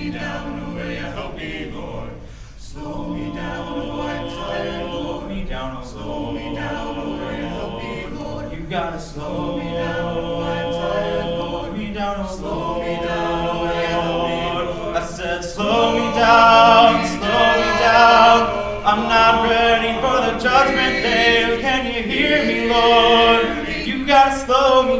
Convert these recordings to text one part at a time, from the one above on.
me down, oh, will you help me, Lord? Slow me down, oh, I'm tired, Lord. Slow me down, oh, slow me down, oh, will you help me, Lord? You gotta slow me down, oh, I'm tired, Lord. Me down, oh, slow me down, oh, will you help me, Lord? I said, slow me down, slow me down. I'm not ready for the judgment day. Can you hear me, Lord? You gotta slow me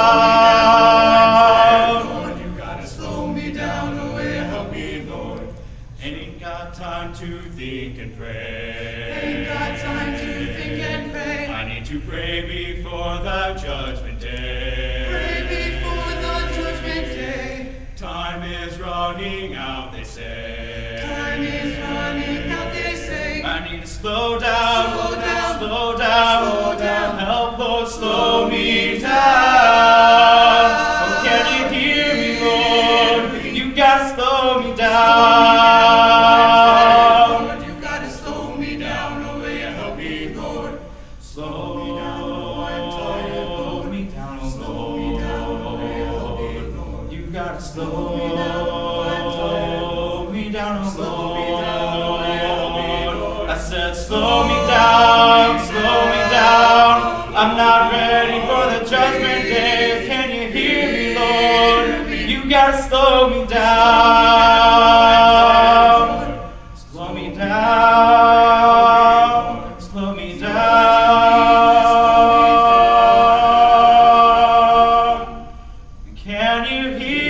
down. Lord, you gotta slow me down. Oh, will you help me, Lord? Ain't got time to think and pray. Ain't got time to think and pray. I need to pray before the judgment day. Pray before the judgment day. Time is running out, they say. Time is running out, they say. I need to slow down, Slow down, slow down, slow down. Help, Lord, slow me down. Oh, can you hear me, Lord? You gotta slow me down. Lord, you gotta slow me down. Oh, will you help me, Lord? Slow me down, oh, I'm tired, Lord. Slow me down, oh, Slow me down, oh, will you help me, Lord? You gotta slow me down, oh, I'm tired, slow me down, oh, Slow me down, oh, will you help me, Lord? I said, slow me down, slow me down. I'm not ready for the judgment day. Can you hear me, Lord? You gotta slow me down. Slow me down. Slow me down. Can you hear